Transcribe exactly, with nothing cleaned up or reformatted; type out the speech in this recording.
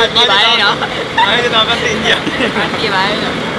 Chi bậy nữa. Ê, cho tao có tiền gì. Chi bậy nữa.